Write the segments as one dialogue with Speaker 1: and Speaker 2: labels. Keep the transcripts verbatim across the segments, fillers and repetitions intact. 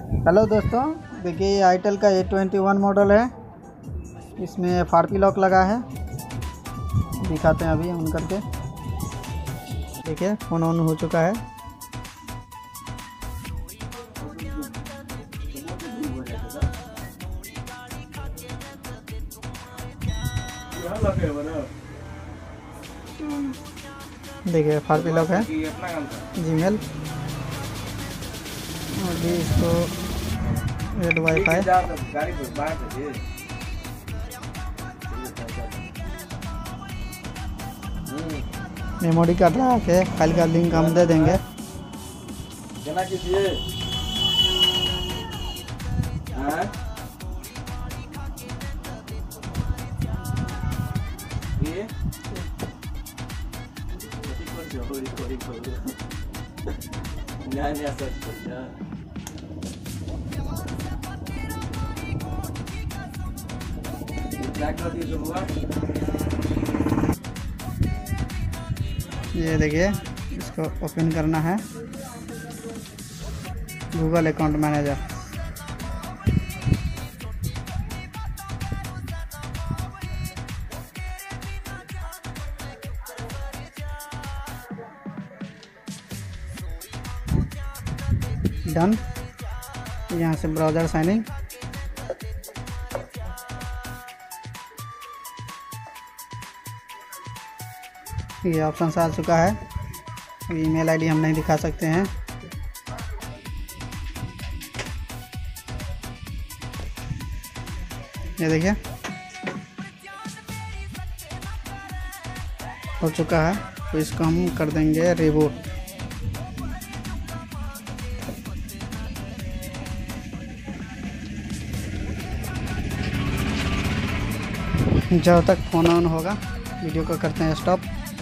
Speaker 1: Hello दोस्तों, देखिए ये आईटेल का ए ट्वेंटी वन मॉडल है। इसमें फारपी लॉक लगा है, दिखाते हैं अभी ऑन करके। देखिए फोन ऑन हो चुका है। देखिए फारपी लॉक है, जीमेल और भी इसको रेड वाईफाई। मेमोरी कार्ड लगा के फाइल का लिंक हम दे देंगे। ये देखिए इसको ओपन करना है, गूगल अकाउंट मैनेजर। डन। यहाँ से ब्राउज़र साइनिंग। ये ऑप्शन आ चुका है। ईमेल आईडी हम नहीं दिखा सकते हैं। ये देखिए हो चुका है, तो इसको हम कर देंगे रिबूट। जब तक फोन ऑन होगा वीडियो को करते हैं स्टॉप।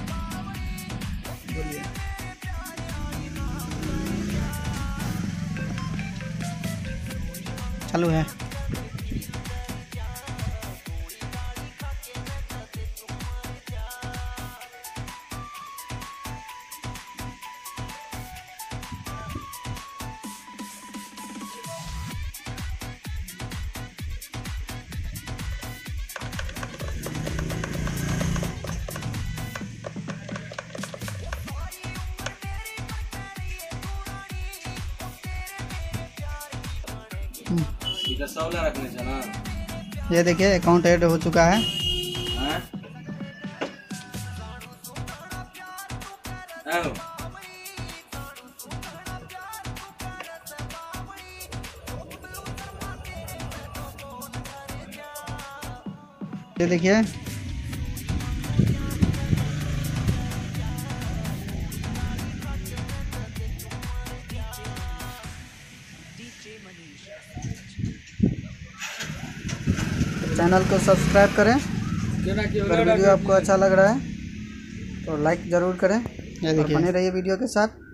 Speaker 1: चालू है। ये देखिए अकाउंट ऐड हो चुका है। ये देखिए चैनल को सब्सक्राइब करें। अगर वीडियो आपको अच्छा लग रहा है तो लाइक ज़रूर करें। ये देखिए बने रहिए वीडियो के साथ।